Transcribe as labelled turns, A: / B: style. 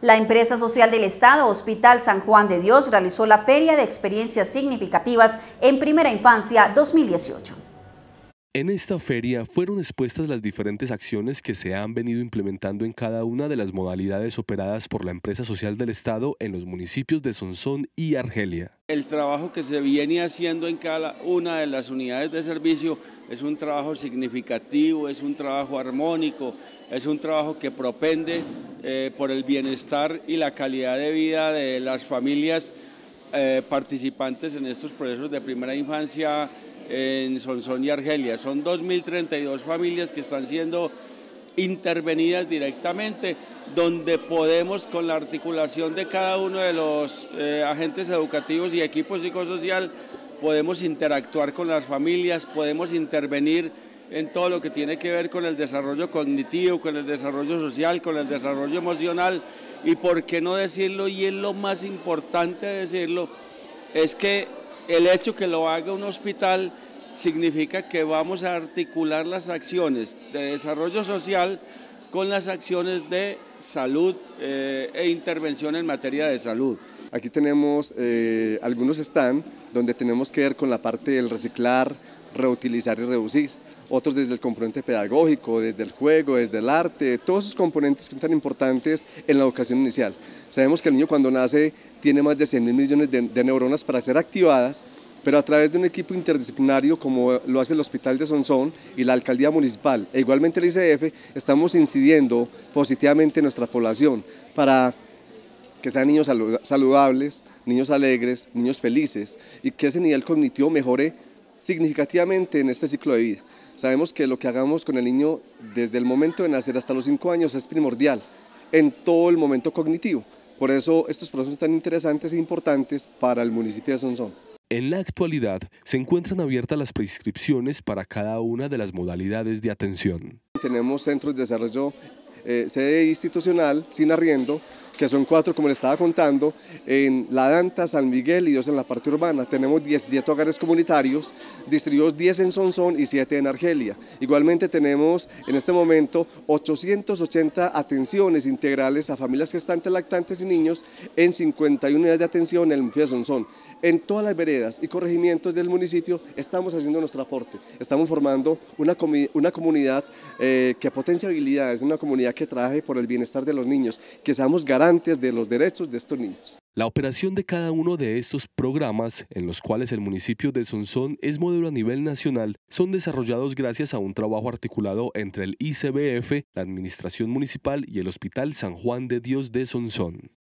A: La empresa social del Estado, Hospital San Juan de Dios, realizó la Feria de Experiencias Significativas en Primera Infancia 2018.
B: En esta feria fueron expuestas las diferentes acciones que se han venido implementando en cada una de las modalidades operadas por la empresa social del Estado en los municipios de Sonsón y Argelia.
C: El trabajo que se viene haciendo en cada una de las unidades de servicio es un trabajo significativo, es un trabajo armónico, es un trabajo que propende por el bienestar y la calidad de vida de las familias participantes en estos procesos de primera infancia en Sonsón y Argelia. Son 2.032 familias que están siendo intervenidas directamente, donde podemos, con la articulación de cada uno de los agentes educativos y equipos psicosocial, podemos interactuar con las familias, podemos intervenir en todo lo que tiene que ver con el desarrollo cognitivo, con el desarrollo social, con el desarrollo emocional, y por qué no decirlo, y es lo más importante decirlo, es que el hecho que lo haga un hospital significa que vamos a articular las acciones de desarrollo social con las acciones de salud e intervención en materia de salud.
D: Aquí tenemos algunos stands donde tenemos que ver con la parte del reciclar, reutilizar y reducir. Otros desde el componente pedagógico, desde el juego, desde el arte, todos esos componentes que son tan importantes en la educación inicial. Sabemos que el niño cuando nace tiene más de 100.000 millones de neuronas para ser activadas, pero a través de un equipo interdisciplinario como lo hace el Hospital de Sonsón y la Alcaldía Municipal, e igualmente el ICF, estamos incidiendo positivamente en nuestra población para que sean niños saludables, niños alegres, niños felices, y que ese nivel cognitivo mejore significativamente en este ciclo de vida. Sabemos que lo que hagamos con el niño desde el momento de nacer hasta los 5 años es primordial en todo el momento cognitivo. Por eso estos procesos son tan interesantes e importantes para el municipio de Sonsón.
B: En la actualidad se encuentran abiertas las prescripciones para cada una de las modalidades de atención.
D: Tenemos centros de desarrollo sede institucional sin arriendo, que son 4, como les estaba contando, en La Danta, San Miguel y 2 en la parte urbana. Tenemos 17 hogares comunitarios, distribuidos 10 en Sonsón y 7 en Argelia. Igualmente tenemos en este momento 880 atenciones integrales a familias gestantes, lactantes y niños en 51 unidades de atención en el municipio de Sonsón. En todas las veredas y corregimientos del municipio estamos haciendo nuestro aporte, estamos formando una comunidad que potencia habilidades, una comunidad que trabaje por el bienestar de los niños, que seamos garantes de los derechos de estos niños.
B: La operación de cada uno de estos programas, en los cuales el municipio de Sonsón es modelo a nivel nacional, son desarrollados gracias a un trabajo articulado entre el ICBF, la Administración Municipal y el Hospital San Juan de Dios de Sonsón.